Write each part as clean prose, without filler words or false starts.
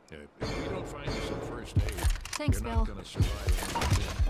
If we don't find you some first aid, Thanks, you're Bill. not gonna survive.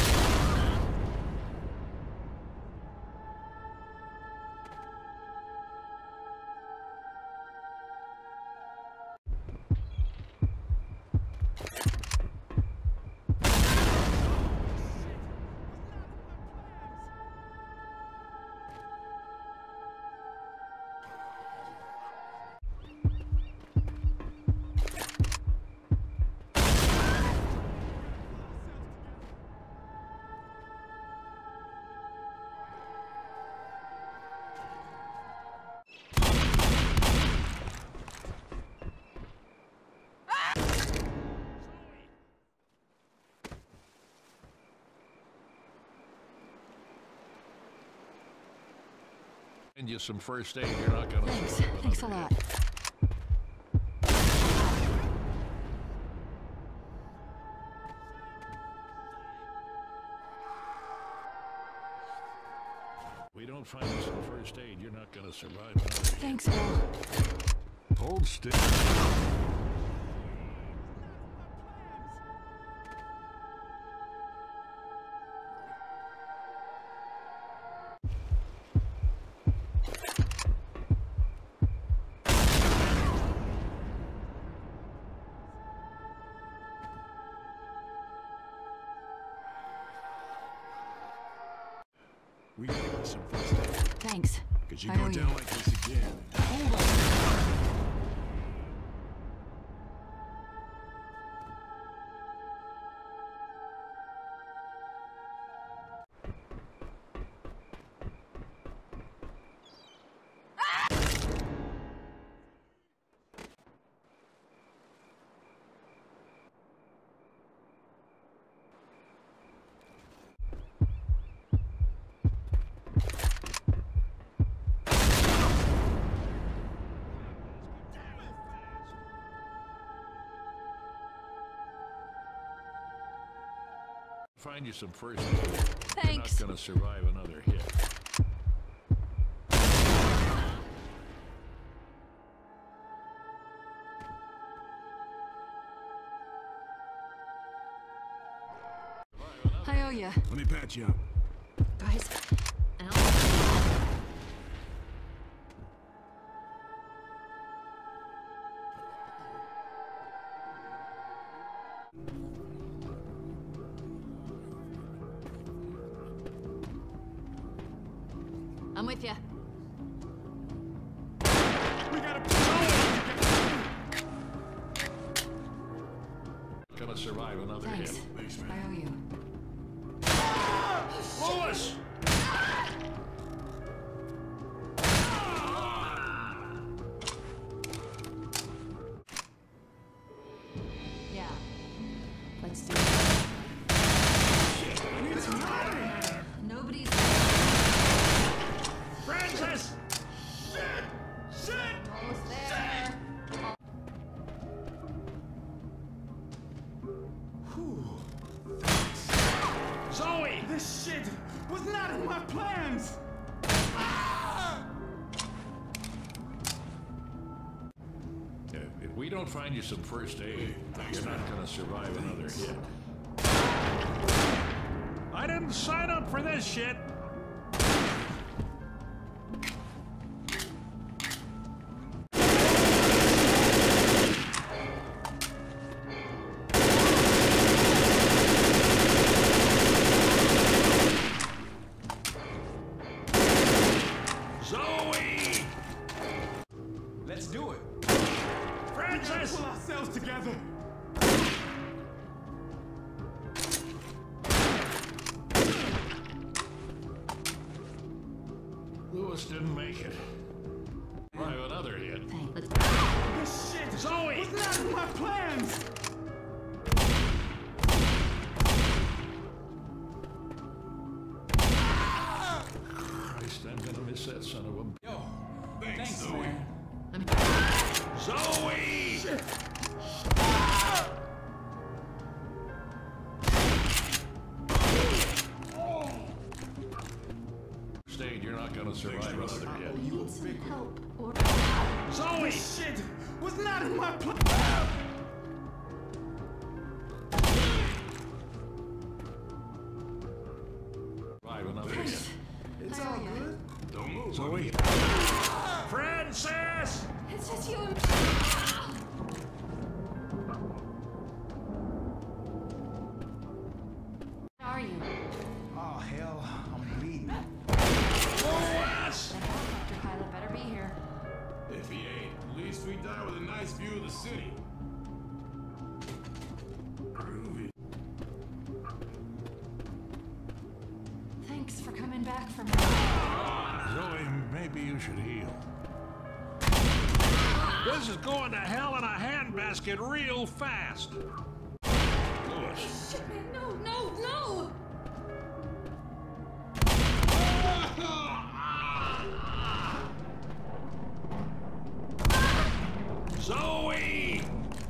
Find you some first aid, you're not gonna Thanks. survive. Thanks a lot. We don't find you some first aid, you're not gonna survive. Another hit. Thanks, Bill. Hold still. We gotta get some first aid. Thanks. Cause you I go owe down you. like this again. Hold on. Find you some first aid. Thanks. You're not gonna survive another hit. I owe you. Let me patch you up. Guys, Al? I'm with you. We gotta Gonna survive another Thanks. hit. Thanks, I man. owe you. Lewis! Yeah. Let's do it. Nobody's Francis! almost there. Zoe! This shit was not in my plans! If we don't find you some first aid, you're not gonna survive another hit. I didn't sign up for this shit! Zoe! Let's do it. Francis! Pull ourselves together. Lewis didn't make it. Survive another hit. Thanks. This shit Zoe! was not in my plans! Christ, I'm gonna miss that son of a... Yo, thanks Zoe. I'm Zoe! Stayed, you're not gonna survive another hit. need some help. Or Zoe! This shit was not in my plans! Thanks. It's How all are you? good. Don't move. Zoe? Francis! It's just you and me. Where are you? Oh, hell, I'm bleeding. Boas! The helicopter pilot better be here. If he ain't, at least we die with a nice view of the city. Groovy. Thanks for coming back for me. Zoe, maybe you should heal. This is going to hell in a handbasket real fast. Lewis. Shit, man, no! Zoe!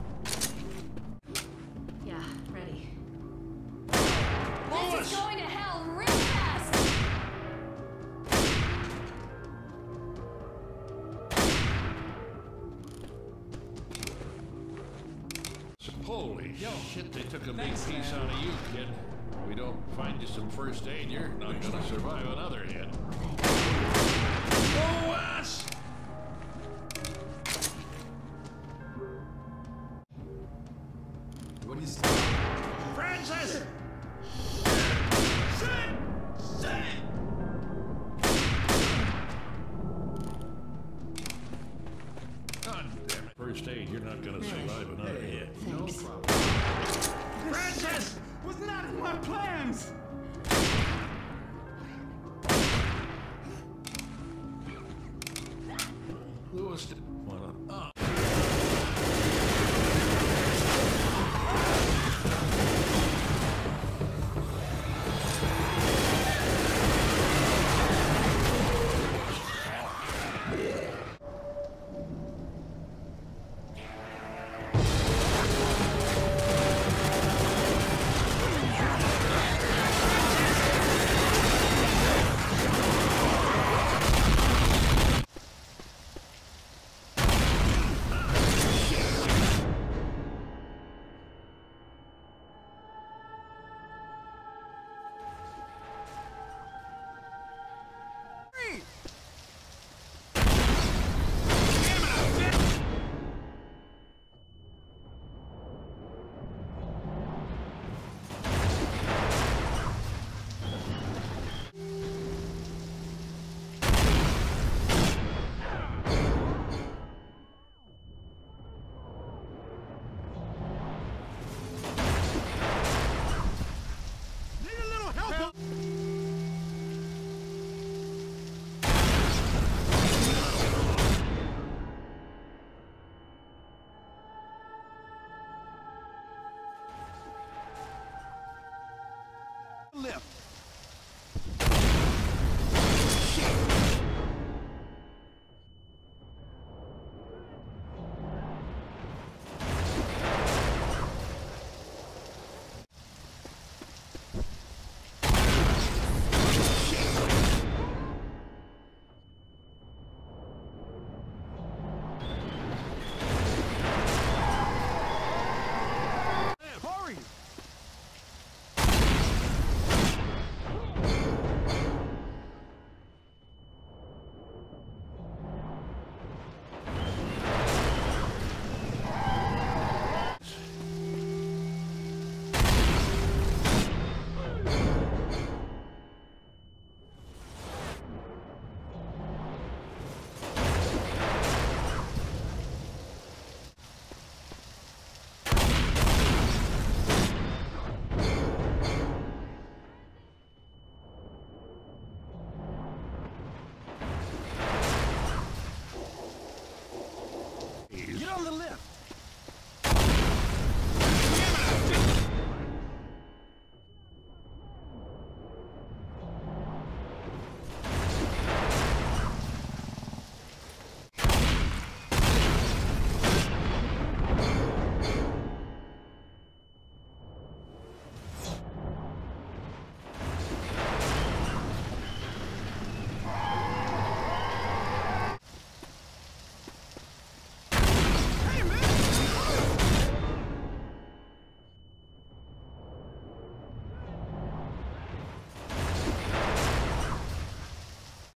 Yeah, ready. Lewis! This is going to hell real fast! Holy shit, they took a big Thanks, piece man. out of you, kid. We don't find you some first aid, you're not gonna survive another hit. Boas! What do you say? Francis! God damn it. First aid, you're not gonna survive another hit. No Thanks. problem. Francis! Was not in my plans! Lewis didn't wanna... Need a little help! Lift. Hurry! Get on the lift!